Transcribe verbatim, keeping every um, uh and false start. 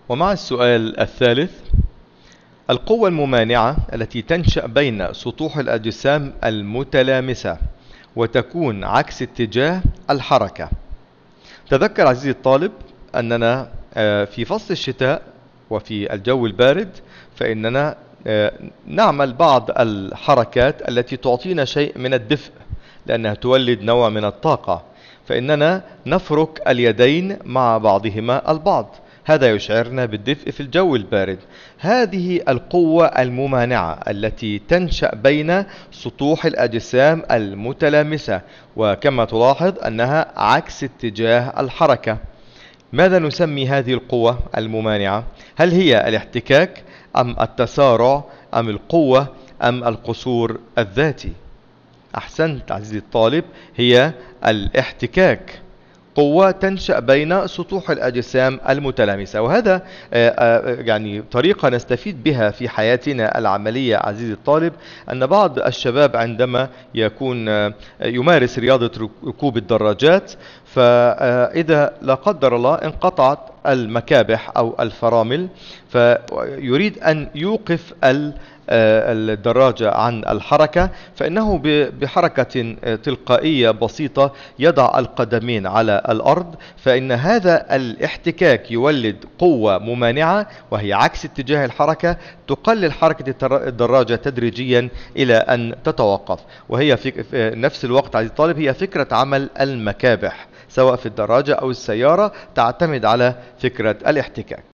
ومع السؤال الثالث: القوة الممانعة التي تنشأ بين سطوح الأجسام المتلامسة وتكون عكس اتجاه الحركة. تذكر عزيزي الطالب أننا في فصل الشتاء وفي الجو البارد فإننا نعمل بعض الحركات التي تعطينا شيء من الدفء لأنها تولد نوع من الطاقة، فإننا نفرك اليدين مع بعضهما البعض، هذا يشعرنا بالدفء في الجو البارد. هذه القوة الممانعة التي تنشأ بين سطوح الأجسام المتلامسة، وكما تلاحظ أنها عكس اتجاه الحركة. ماذا نسمي هذه القوة الممانعة؟ هل هي الاحتكاك أم التسارع أم القوة أم القصور الذاتي؟ أحسنت عزيزي الطالب، هي الاحتكاك، قوة تنشأ بين سطوح الأجسام المتلامسة. وهذا يعني طريقة نستفيد بها في حياتنا العملية عزيزي الطالب، أن بعض الشباب عندما يكون يمارس رياضة ركوب الدراجات، فإذا لا قدر الله انقطعت المكابح أو الفرامل، فيريد أن يوقف الدراجة عن الحركة، فإنه بحركة تلقائية بسيطة يضع القدمين على الأرض، فإن هذا الاحتكاك يولد قوة ممانعة وهي عكس اتجاه الحركة، تقلل حركة الدراجة تدريجيا إلى أن تتوقف. وهي في نفس الوقت عزيزي الطالب هي فكرة عمل المكابح، سواء في الدراجة أو السيارة، تعتمد على فكرة الاحتكاك.